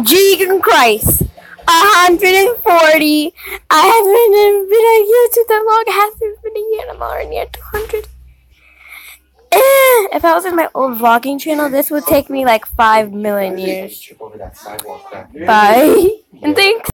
Jesus Christ. 140. I haven't been on YouTube that long. I haven't been a year. I'm already at 200. If I was in my old vlogging channel, this would take me like 5 million years. Bye. And thanks.